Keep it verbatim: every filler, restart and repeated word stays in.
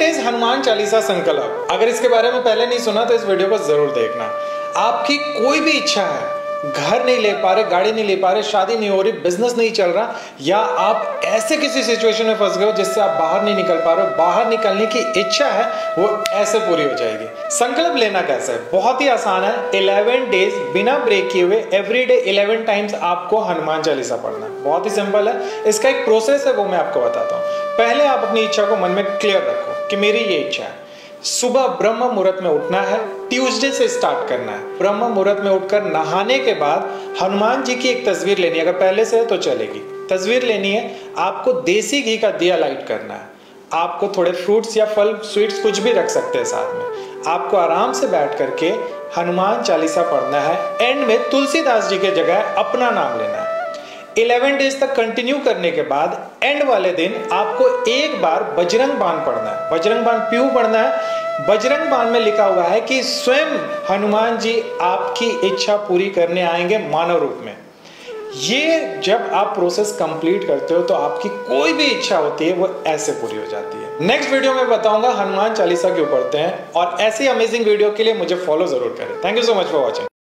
Days Hanuman Chalisa संकल्प। अगर इसके बारे में पहले नहीं सुना तो इस वीडियो को जरूर देखना। आपकी कोई भी इच्छा है, घर नहीं ले पा रहे, गाड़ी नहीं ले पा रहे, शादी नहीं हो रही, बिजनेस नहीं चल रहा, या आप ऐसे किसी सिचुएशन में फंस गए हो जिससे आप बाहर नहीं निकल पा रहे हो, बाहर निकलने की इच्छा है, वो ऐसे पूरी हो जाएगी। संकल्प लेना कैसे है? बहुत ही आसान है। इलेवन डेज बिना ब्रेक किए हुए एवरी डे इलेवन टाइम्स आपको हनुमान चालीसा पढ़ना है। बहुत ही सिंपल है। इसका एक प्रोसेस है, वो मैं आपको बताता हूँ। पहले आप अपनी इच्छा को मन में क्लियर रखो कि मेरी ये इच्छा है। सुबह ब्रह्म मुहूर्त में उठना है, ट्यूसडे से स्टार्ट करना है। ब्रह्म मुहूर्त में उठकर नहाने के बाद हनुमान जी की एक तस्वीर लेनी है, अगर पहले से है तो चलेगी। तस्वीर लेनी है, आपको देसी घी का दिया लाइट करना है। आपको थोड़े फ्रूट्स या फल, स्वीट्स कुछ भी रख सकते हैं साथ में। आपको आराम से बैठ करके हनुमान चालीसा पढ़ना है। एंड में तुलसीदास जी के जगह अपना नाम लेना है। इलेवन डेज तक कंटिन्यू करने के बाद एंड वाले दिन आपको एक बार बजरंग बाण पढ़ना है। बजरंग बाण क्यों पढ़ना है? बजरंग बाण में लिखा हुआ है कि स्वयं हनुमान जी आपकी इच्छा पूरी करने आएंगे मानव रूप में। ये जब आप प्रोसेस कंप्लीट करते हो तो आपकी कोई भी इच्छा होती है वो ऐसे पूरी हो जाती है। नेक्स्ट वीडियो में बताऊंगा हनुमान चालीसा क्यों पढ़ते हैं, और ऐसी अमेजिंग वीडियो के लिए मुझे फॉलो जरूर करें। Thank you so much for watching.